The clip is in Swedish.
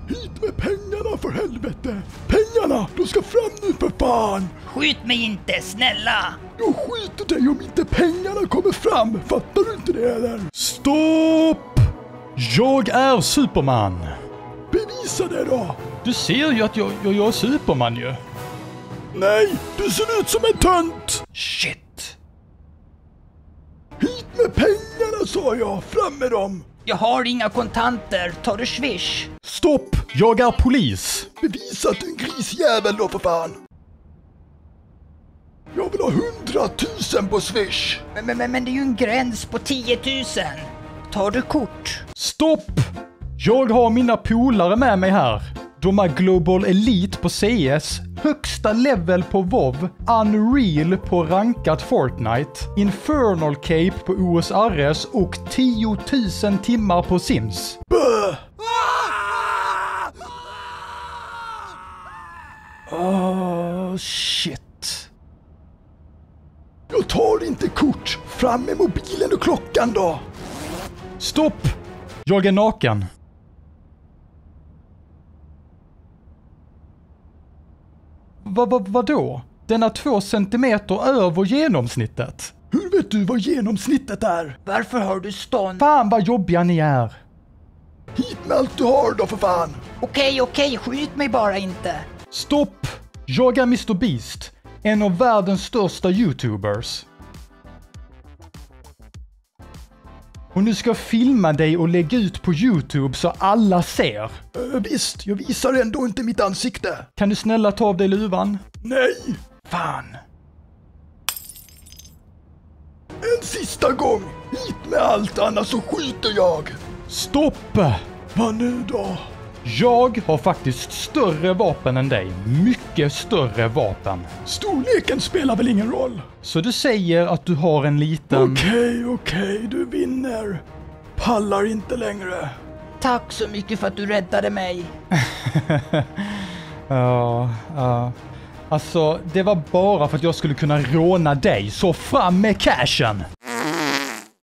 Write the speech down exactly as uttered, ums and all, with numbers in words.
Hit med pengarna för helvete! Pengarna! De ska fram nu för fan! Skjut mig inte, snälla! Jag skjuter dig om inte pengarna kommer fram! Fattar du inte det eller? Stopp! Jag är Superman! Bevisa det då! Du ser ju att jag, jag, jag är Superman ju. Nej, du ser ut som en tönt! Shit! Hit med pengarna sa jag, fram med dem! Jag har inga kontanter, tar du swish? Stopp! Jag är polis! Bevisa att du är en grisjävel då för fan! Jag vill ha hundratusen på swish! Men, men, men, men det är ju en gräns på tiotusen. Tar du kort? Stopp! Jag har mina polare med mig här. De är Global Elite på C S, högsta level på WoW, Unreal på rankat Fortnite, Infernal Cape på O S R S och tiotusen timmar på Sims. Böh! Oh, shit. Jag tar inte kort. Fram med mobilen och klockan då. Stopp! Jag är naken. Vad va, vadå? Den är två centimeter över genomsnittet. Hur vet du vad genomsnittet är? Varför har du stånd? Fan vad jobbiga ni är. Hit med allt du har då för fan. Okej, okej, skjut mig bara inte. Stopp! Jag är mister Beast, en av världens största YouTubers. Och nu ska jag filma dig och lägga ut på YouTube så alla ser. Äh, visst, jag visar ändå inte mitt ansikte. Kan du snälla ta av dig luvan? Nej! Fan. En sista gång! Hit med allt, annars så skjuter jag! Stopp! Vad nu då? Jag har faktiskt större vapen än dig. Mycket större vapen. Storleken spelar väl ingen roll? Så du säger att du har en liten... Okej, okej, du vinner. Pallar inte längre. Tack så mycket för att du räddade mig. Ja, ja. Alltså, det var bara för att jag skulle kunna råna dig. Så fram med cashen!